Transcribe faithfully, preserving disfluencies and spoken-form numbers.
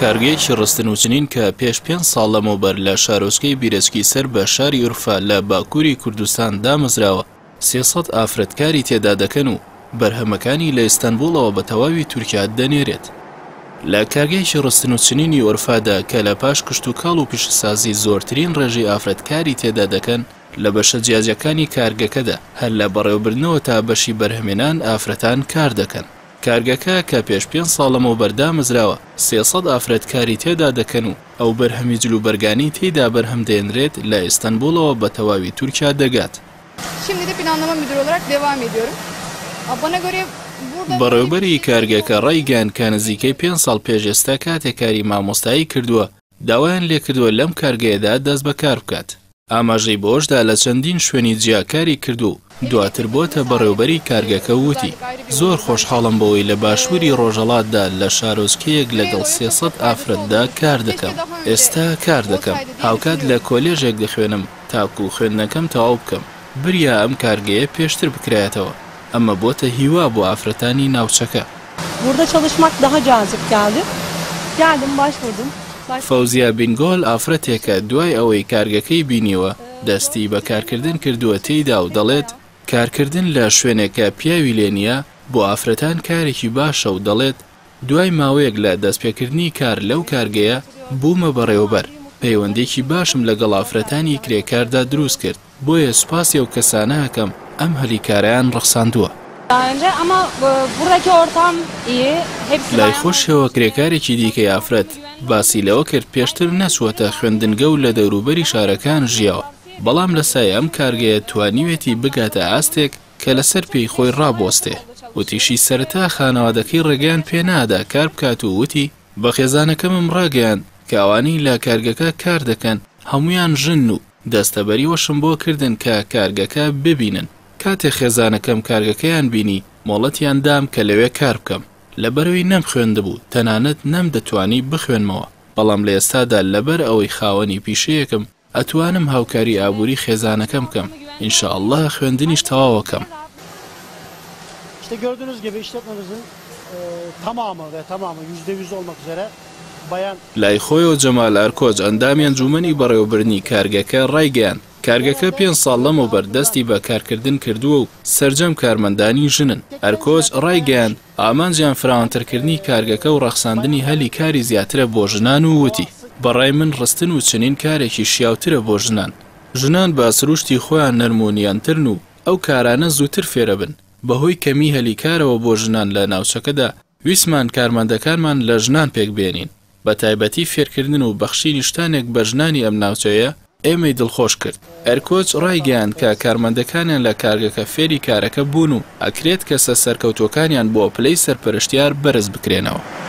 کارگەیەکی ڕستن و چنین کە پێش پێنج ساڵ لەمەوبەر لە شارۆچکەی بیرەچکی سەر بە شاری ئورفا لە باکووری کوردستان دامەزراوە سێسەد ئافرەتکاری تێدا دەکەن و بەرهەمەکانی لە ئیستانبوڵەوە بە تەواوی تورکیا دەنێرێت. لە کارگەیەکی ڕستن و چنینی ئورفادا کە لە پاش کشت و کاڵ و پیشەسازی زۆرترین ڕێژەی ئافرەتکاری تێدا دەکەن لە بەشە جیاجەکانی کارگەکەدا هەر لە بەڕێوەبردنەوە تا بەشی بەرهەمێنان ئافرەتان کار دەکەن. کارگەکە کە پێش پێنج ساڵ لەمەوە بەردامەزراوە سێسەد ئافرەتکاری تێدا دەکەن و ئەو بەرهەمی جلوبەرگانی تێدا بەرهەم دێنرێت لە ئیستانبوڵەوە بە تەواوی تورکیا دەگات. Şimdi de planlama müdürü olarak devam ediyorum. Bana göre بەڕێوەبەری کارگەکە ڕایگەیاند کە نزیکەی پێنج ساڵ پێش ئێستا کاتێک کاری مامۆستایی کردووە داوایان لێکردووە لەم کارگەیەدا دەست بەکار بکات. ئاماژەی بۆشدا لە چەندین شوێنی جیاکاری کردو دواتر بۆتە بەڕێوەبەری کارگەکە وتی زۆر خۆشحاڵم بەوەی لە باشووری ڕۆژهەڵاتدا لە شارۆچکەیەک لەگەڵ سێسەد ئافرەتدا کار دەکەم. ئێستا کار دەکەم هاوکات لە کۆلێژێک دەخوێنم تاکو خوێندنەکەم تەواو بکەم. بریا ئەم کارگەیە پێشتر بکرایەتەوە ئەمە بۆتە هیوا بۆ ئافرەتانی ناوچەکە. Burada çalışmak daha cazip geldi. Geldim, başvurdum. فەوزیا بینگۆل ئافرەتێکە دوای ئەوەی کارگەکەی بینیوە دەستی بە کارکردن کردووە تێیدا و دەڵێت کارکردن لە شوێنێکە پیاوی لێ نییە بۆ ئافرەتان کارێکی باشە و دەڵێت دوای ماوەیەک لە دەستپێکردنی کار لەو کارگەیە بوومە بەڕێوەبەر پەیوەندێکی باشم لەگەڵ ئافرەتانی کرێکاردا دروست کرد بۆیە سوپاسی ئەو کەسانە ئەەکەم ئەم هەلیکارەیان ڕەخساندووە. لای خۆشەوە کرێکارێکی دیکەی ئافرەت باسی لەوە کرد پێشتر نەچووەتە خوێندنگە و لە دەوروبەری شارەکان ژیاوە بەڵام لە سای ئەم کارگەیە توانیوێتی بگاتە ئاستێک کە لەسەر پێی خۆی ڕابۆستێ. وتیشی سەرەتا خانەوادەکەی ڕێگەیان پێنادا کار بکات و وتی بە خێزانەکەمم ڕاگەیان کە ئەوانەی لە کارگەکە کار دەکەن هەمویان ژن و دەستەبەریوەشم بۆ کردن کە کارگەکە ببینن. کاتێک خێزانەکەم کارگەکەیان بینی مۆڵەتیان دام کە لەوێ کار بکەم لەبەرەوەی نەم خوێندبوو تەنانەت نەم دەتوانی بخوێنمەوە بەڵام لە ئێستادا لەبەر ئەوەی خاوەنی پیشەیەکم ئەتوانم هاوکاری ئابووری خێزانەکەم بکەم ئینشاءالله خوێندنیش تەواوەکەم. İşte gördüğünüz gibi işletmemizin e, tamamı ve tamamı yüzde yüz olmak üzere bayan. لای خۆیەوە جەمال ئەرکۆج ئەندامیان جوومەنی بەڕێوەبردنی کارگەکە ڕایگەیاند کارگەکە پێنج ساڵ لەمەوبەر دەستی بە کارکردن کردووە و سەرجەم کارمەندانی ژنن. ئەرکۆج ڕایگەیاند ئامانجیان فراوانترکردنی کارگەکە و ڕەخساندنی هەلی کاری زیاترە بۆ ژنان و وتی بەڕای من ڕستن و چنین کارێکی شیاوترە بۆ ژنان. ژنان بە سروشتی خۆیان نەرمونیانترن و ئەو کارانە زووتر فێرە بن. بەهۆی کەمی هەلی کارەوە بۆ ژنان لە ناوچەکەدا ویسمان کارمەندەکانمان لە ژنان پێک بێنین. بە تایبەتی فێرکردن و بەخشینی شتانێک بە ژنانی ئەم ناوچەیە ئێمەی دڵخۆش کرد. ئەرکۆچ ڕایگەیاند کە کارمەندەکانیان لە کارگەکە فێری کارەکە بوون و ئەکرێت کەسە سەرکەوتوەکانیان بۆ پلەی سەرپەرشتیار بەرز بکرێنەوە.